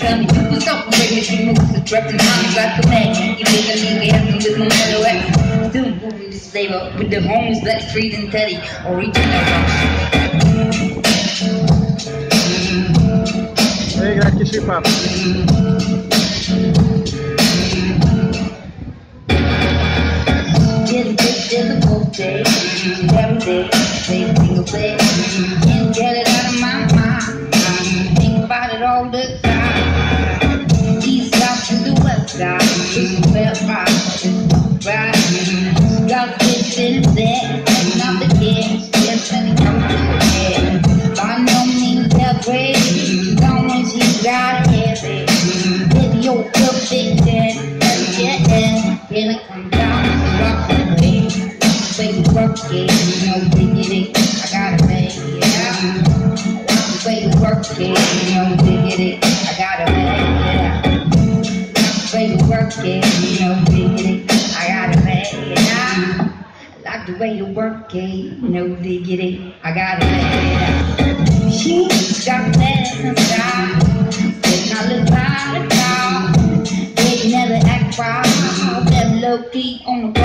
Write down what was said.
tell me you was off the way she moves, attracting mommy like a man. You make a nigga happy with my mellow act. Doing movies flavor with the homies like Street and Teddy, original. Hey, grazie Papa. There's a both day, every day, say a single day. Can't get it out of my mind. Think about it all the time. East side to the west side, it's a bad vibe, right? Got this in there, and I'm the kid, yes, and it comes to the head. By no means that way, long as you got it heavy. If you're a big head, that's your head, can it come down to rock the way? Way to work it, you know, diggity, I gotta make it out. The way to work it, you know, diggity, I gotta make it out. The way to work it, you know, diggity, I gotta make it out. I like the way you work it, you know, diggity, I gotta make it out. She's got that style, they not live by the crowd. They never act proud, they're low key on the